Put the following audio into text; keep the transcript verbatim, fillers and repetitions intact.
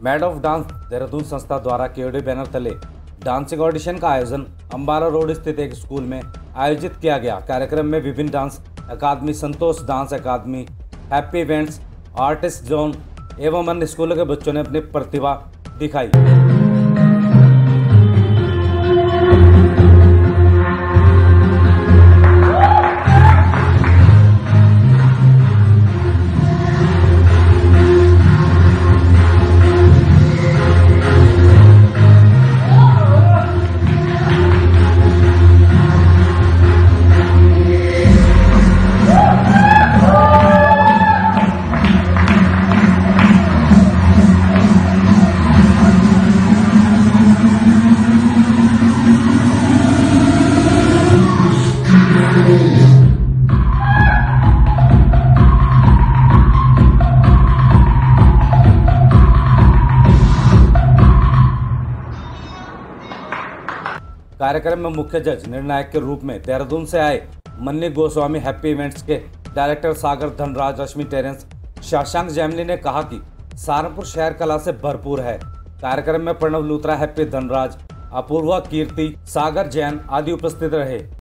Mad of dance Dehradun संस्था द्वारा केवड़े बैनर तले डांसिंग ऑडिशन का आयोजन अंबाला रोड स्थित एक स्कूल में आयोजित किया गया। कार्यक्रम में विभिन्न dance academy, Santosh dance academy, happy events, artist zone एवं अन्य स्कूलों के बच्चों ने अपनी प्रतिभा दिखाई। कार्यक्रम में मुख्य जज निर्णायक के रूप में देहरादून से आए मन्नी गोस्वामी, हैप्पी इवेंट्स के डायरेक्टर सागर धनराज, रश्मि टेरेंस, शशांक जैमली ने कहा कि सहारनपुर शहर कला से भरपूर है। कार्यक्रम में प्रणव लूथरा, हैप्पी धनराज, अपूर्वा कीर्ति, सागर जैन आदि उपस्थित रहे।